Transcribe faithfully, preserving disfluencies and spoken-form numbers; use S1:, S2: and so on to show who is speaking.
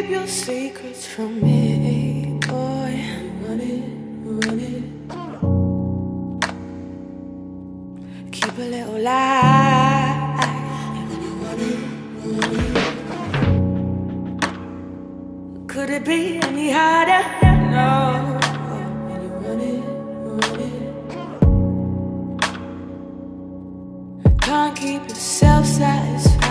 S1: keep your secrets from me, boy. Run it, run it. Keep a little lie. Run it, run it. Could it be any harder? No. And you run it, run it. Can't keep yourself satisfied.